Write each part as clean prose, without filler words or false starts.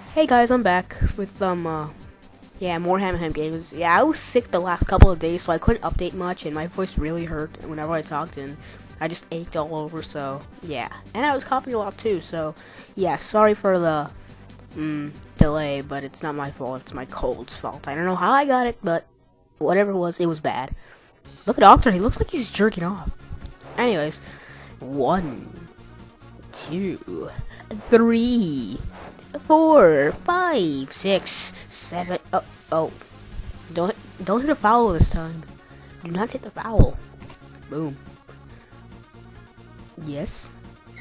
Hey guys, I'm back with yeah, more Ham games. Yeah, I was sick the last couple of days, so I couldn't update much, and my voice really hurt whenever I talked, and I just ached all over. So yeah, and I was coughing a lot too. So yeah, sorry for the delay, but it's not my fault. It's my cold's fault. I don't know how I got it, but whatever it was bad. Look at Oxnard. He looks like he's jerking off. Anyways, 1, 2, 3, 4, 5, 6, 7. Oh! Don't hit the foul this time. Do not hit the foul. Boom. Yes.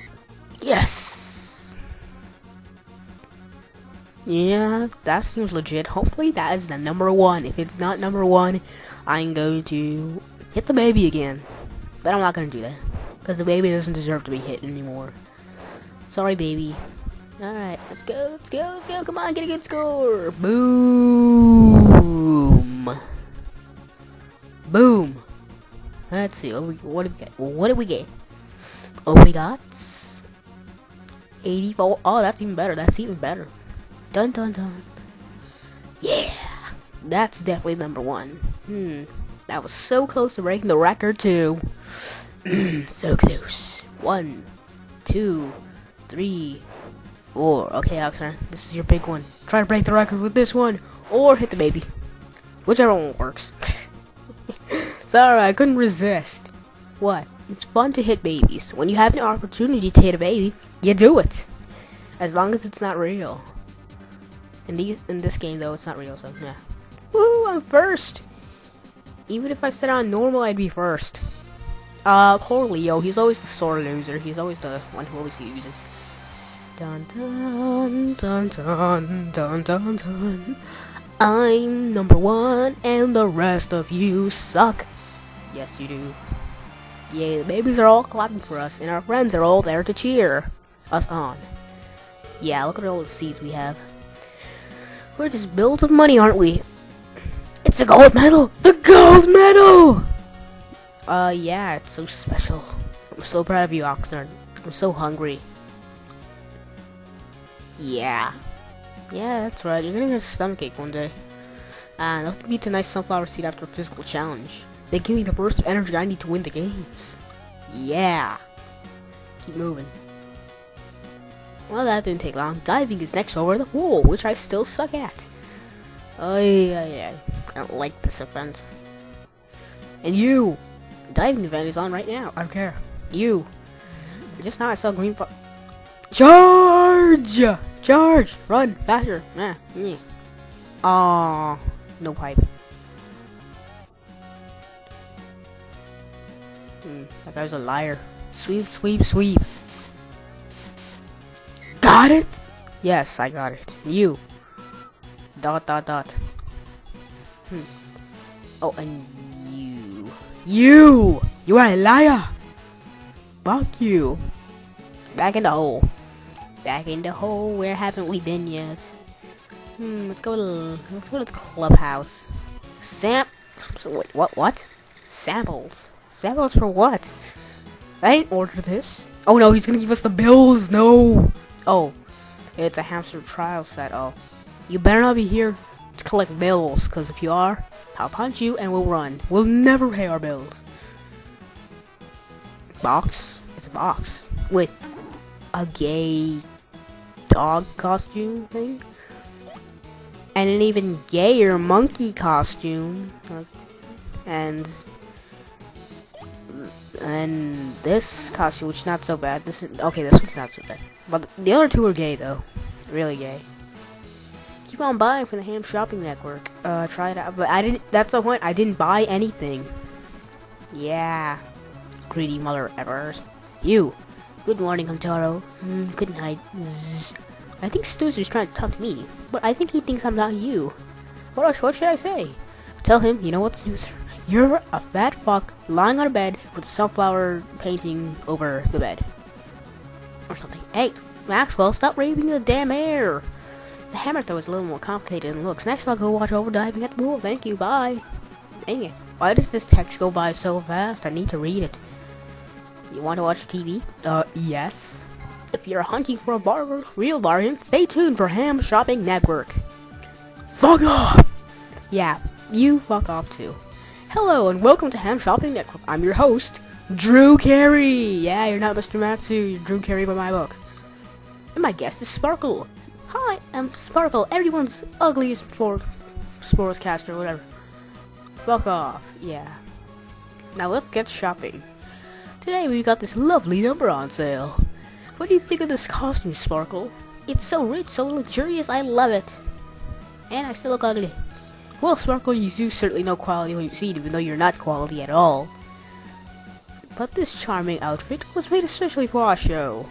Yes. Yeah, that seems legit. Hopefully that is the number 1. If it's not number 1, I'm going to hit the baby again. But I'm not going to do that, because the baby doesn't deserve to be hit anymore. Sorry, baby. Alright, let's go. Come on, get a good score. Boom. Boom. Let's see, what did we get? What did we get? Oh, we got 84. Oh, that's even better. Dun dun dun. Yeah. That's definitely number 1. That was so close to breaking the record, too. So close. 1, 2, 3, 4. Okay, Oxnard, this is your big one. Try to break the record with this one, or hit the baby. Whichever one works. Sorry, I couldn't resist. What? It's fun to hit babies. When you have an opportunity to hit a baby, you do it. As long as it's not real. In this game, though, it's not real, so yeah. Woo, I'm first. Even if I set on normal, I'd be first. Poor Leo. He's always the sore loser. He's always the one who always loses. Dun dun dun dun dun dun dun. I'm number 1, and the rest of you suck. Yes, you do. Yeah, the babies are all clapping for us, and our friends are all there to cheer us on. Yeah, look at all the seeds we have. We're just built of money, aren't we? It's a gold medal! The gold medal! Yeah, it's so special. I'm so proud of you, Oxnard. I'm so hungry. Yeah. Yeah, that's right. You're gonna get a stomachache one day. Nothing beats a nice sunflower seed after a physical challenge. They give me the burst of energy I need to win the games. Yeah. Keep moving. Well, that didn't take long. Diving is next over the pool, which I still suck at. Oh, yeah. I don't like this event. And you! The diving event is on right now. I don't care. You! Just now I saw green Charge! Charge! Run! Faster! Yeah. Aww. No pipe. That guy's a liar. Sweep, sweep, sweep. Got it? Yes, I got it. You. Dot, dot, dot. Oh, and you. You are a liar! Fuck you. Back in the hole. Back in the hole. Where haven't we been yet? Let's go to the clubhouse. So wait, what? Samples. Samples for what? I didn't order this. Oh no, he's gonna give us the bills. No. Oh, it's a hamster trial set. Oh, you better not be here to collect bills, cause if you are, I'll punch you and we'll run. We'll never pay our bills. Box. It's a box with a gay dog costume thing, and an even gayer monkey costume, and this costume, which is not so bad. This one's not so bad, but the other two are gay though, really gay. Keep on buying from the Ham Shopping Network. Try it out, but I didn't. That's the point. I didn't buy anything. Yeah, greedy mother effers. You. Good morning, Hamtaro. Good night. I think Stu's just trying to talk to me, but I think he thinks I'm not you. What should I say? Tell him, you know what, Snoozer? You're a fat fuck lying on a bed with sunflower painting over the bed. Or something. Hey, Maxwell, stop raping the damn air. The hammer throw is a little more complicated than it looks. Next, I'll go watch over diving at the pool. Thank you, bye. Dang it. Why does this text go by so fast? I need to read it. You want to watch TV? Yes. If you're hunting for a real bargain, stay tuned for Ham Shopping Network. Fuck off! Yeah, you fuck off too. Hello and welcome to Ham Shopping Network. I'm your host, Drew Carrey. Yeah, you're not Mr. Matsu, you're Drew Carrey by my book. And my guest is Sparkle. Hi, I'm Sparkle, everyone's ugliest sportscaster or whatever. Fuck off, yeah. Now let's get shopping. Today we got this lovely number on sale. What do you think of this costume, Sparkle? It's so rich, so luxurious, I love it. And I still look ugly. Well, Sparkle, you do certainly know quality when you see it, even though you're not quality at all. But this charming outfit was made especially for our show.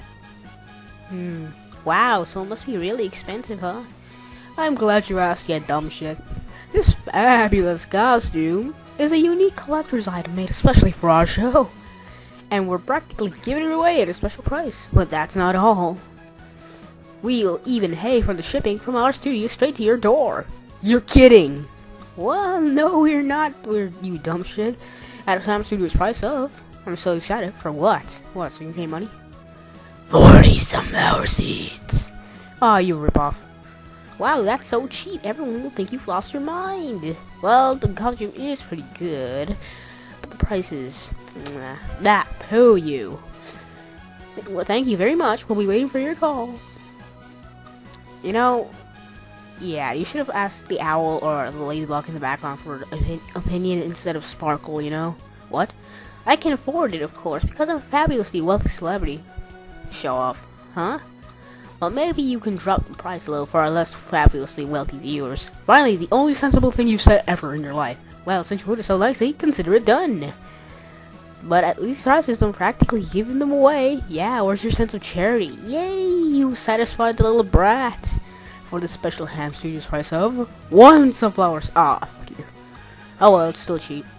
Wow, so it must be really expensive, huh? I'm glad you asked, you dumb shit. This fabulous costume is a unique collector's item made especially for our show. And we're practically giving it away at a special price. But that's not all. We'll even pay for the shipping from our studio straight to your door. You're kidding! Well, no, we're not. We're, you dumb shit. At a time studio's price of. I'm so excited. For what? What, so you pay money? 40 sunflower seeds. Aw, you ripoff. Wow, that's so cheap. Everyone will think you've lost your mind. Well, the costume is pretty good. But the price is... that poo you. Well, thank you very much. We'll be waiting for your call. You know, yeah, you should have asked the owl or the ladybug in the background for opinion instead of Sparkle, you know? What? I can afford it, of course, because I'm a fabulously wealthy celebrity. Show off. Huh? Well, maybe you can drop the price a little for our less fabulously wealthy viewers. Finally, the only sensible thing you've said ever in your life. Well, since you put it so nicely, consider it done. But at least prices don't practically giving them away. Yeah, where's your sense of charity? Yay, you satisfied the little brat. For the special Ham Studios price of 1 sunflowers. Ah, fuck you. Oh well, it's still cheap.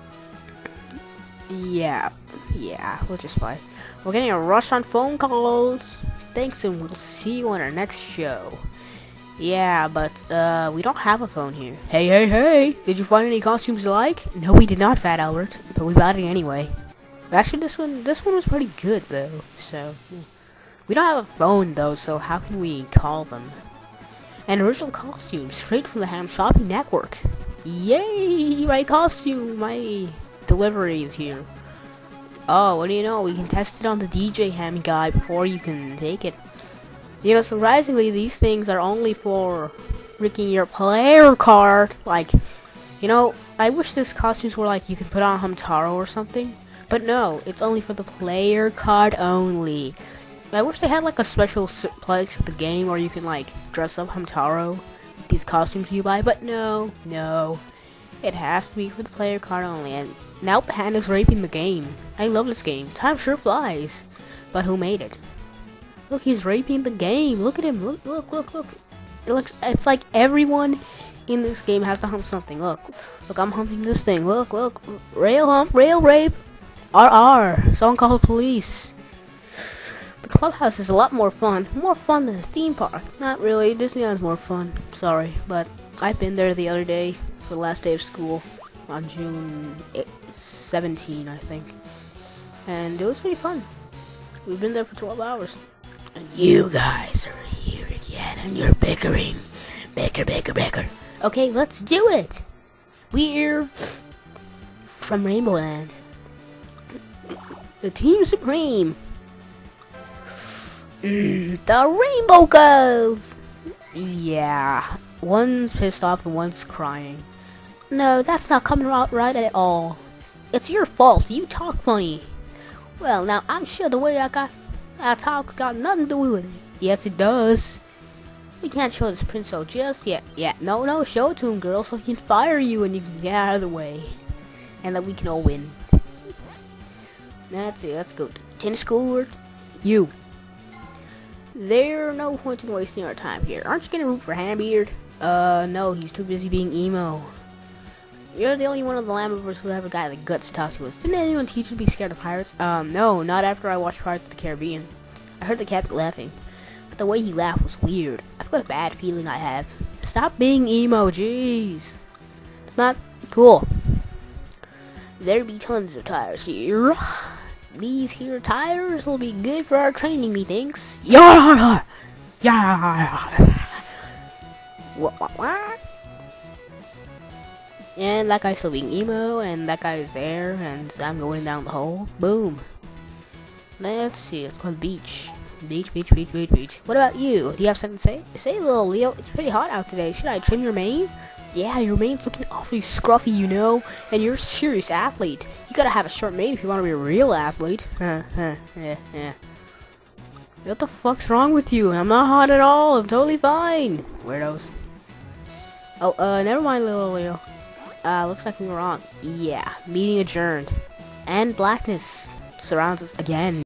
Yeah, we'll just buy. We're getting a rush on phone calls. Thanks, and we'll see you on our next show. Yeah, but, we don't have a phone here. Hey! Did you find any costumes you like? No, we did not, Fat Albert, but we bought it anyway. Actually, this one was pretty good, though, so... We don't have a phone, though, so how can we call them? An original costume, straight from the Ham Shopping Network. Yay! My costume, my delivery is here. Oh, what do you know? We can test it on the DJ Ham guy before you can take it. You know, surprisingly, these things are only for freaking your player card. Like, you know, I wish these costumes were like you can put on Hamtaro or something. But no, it's only for the player card only. I wish they had like a special place of the game where you can like dress up Hamtaro with these costumes you buy. But no. It has to be for the player card only. And now Panda's raping the game. I love this game. Time sure flies. But who made it? Look, he's raping the game. Look at him. Look. It's like everyone in this game has to hump something. Look, I'm humping this thing. Look. Rail hump, rail rape. RR. Someone call the police. The clubhouse is a lot more fun. More fun than a theme park. Not really. Disneyland's more fun. Sorry, but I've been there the other day for the last day of school on June 17, I think. And it was pretty fun. We've been there for 12 hours. And you guys are here again, and you're bickering. Bicker. Okay, let's do it. We're from Rainbow Land. The Team Supreme. The Rainbow Girls. Yeah, one's pissed off and one's crying. No, that's not coming out right at all. It's your fault. You talk funny. Well, now I'm sure the way I talk got nothing to do with it. Yes, it does. We can't show this Prince-O just yet. Yeah, no, show it to him, girl, so he can fire you and you can get out of the way. And that we can all win. That's it, let's go to the tennis court. You. There's no point in wasting our time here. Aren't you gonna root for Hambeard? No, he's too busy being emo. You're the only one of the Lambivers who ever got the guts to talk to us. Didn't anyone teach you to be scared of pirates? No, not after I watched Pirates of the Caribbean. I heard the captain laughing. But the way he laughed was weird. I've got a bad feeling I have. Stop being emo, jeez. It's not cool. There be tons of tires here. These here tires will be good for our training methinks. Yeah! Yeah! What? And that guy's still being emo, and that guy is there, and I'm going down the hole. Boom. Let's see, it's called beach. Beach, beach, beach, beach, beach. What about you? Do you have something to say? Say, little Leo, it's pretty hot out today. Should I trim your mane? Yeah, your mane's looking awfully scruffy, you know. And you're a serious athlete. You gotta have a short mane if you want to be a real athlete. Yeah. What the fuck's wrong with you? I'm not hot at all. I'm totally fine. Weirdos. Oh, never mind, little Leo. Looks like we were wrong. Yeah, meeting adjourned. And blackness surrounds us again.